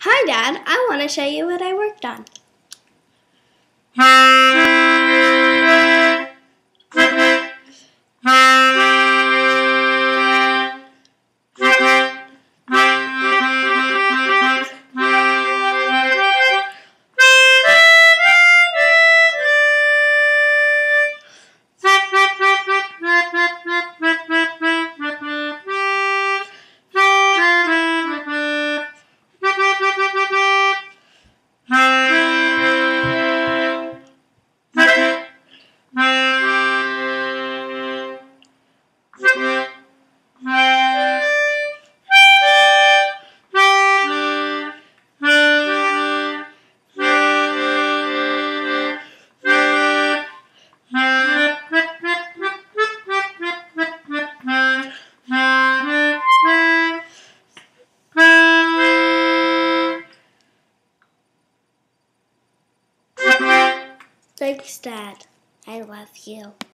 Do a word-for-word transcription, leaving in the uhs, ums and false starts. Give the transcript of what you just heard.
Hi, Dad. I want to show you what I worked on. Thanks, Dad. I love you.